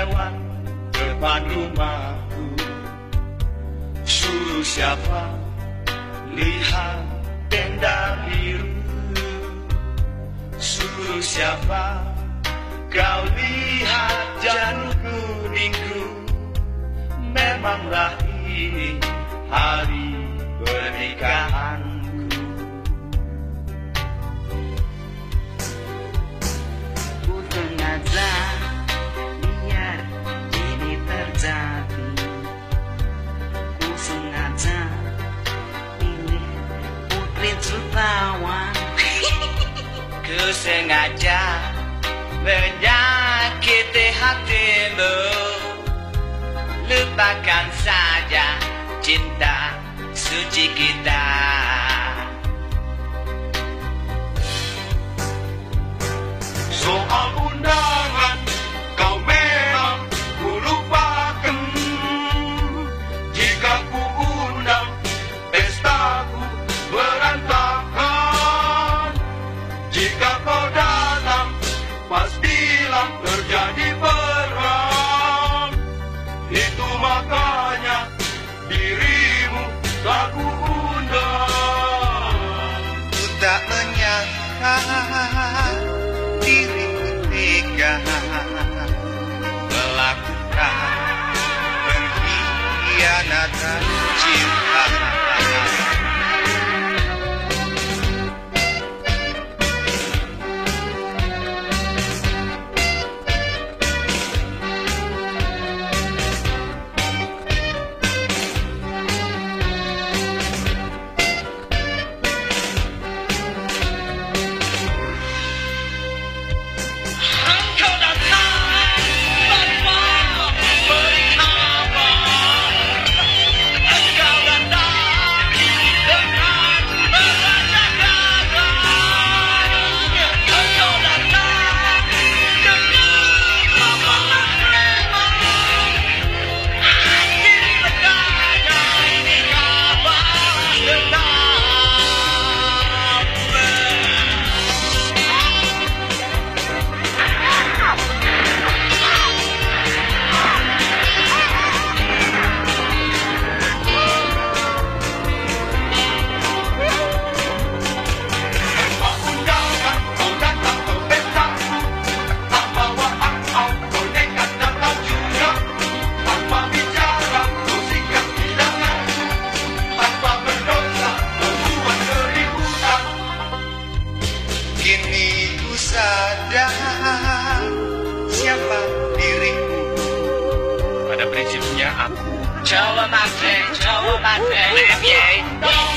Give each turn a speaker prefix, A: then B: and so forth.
A: lewat depan rumahku. Suruh siapa lihat tenda biru. Suruh siapa kau lihat janur kuningku. Memanglah ini hari pernikahanku.
B: Ku sengaja biar ini terjadi. Ku sengaja pilih putri jutawan.
A: Ku sengaja menyakiti hatimu. Lupakan saja cinta suci kita. Soal undangan kau memang ku lupakan. Jika ku undang pestaku berantakan. Jika kau datang pastilah terjadi perang. Itu makanya dirimu tak ku undang.
C: Ku tak menyangka dirimu tega melakukan pengkhianatan cinta. Kini ku sadar siapa dirimu.
A: Pada prinsipnya aku
B: Cowok matre,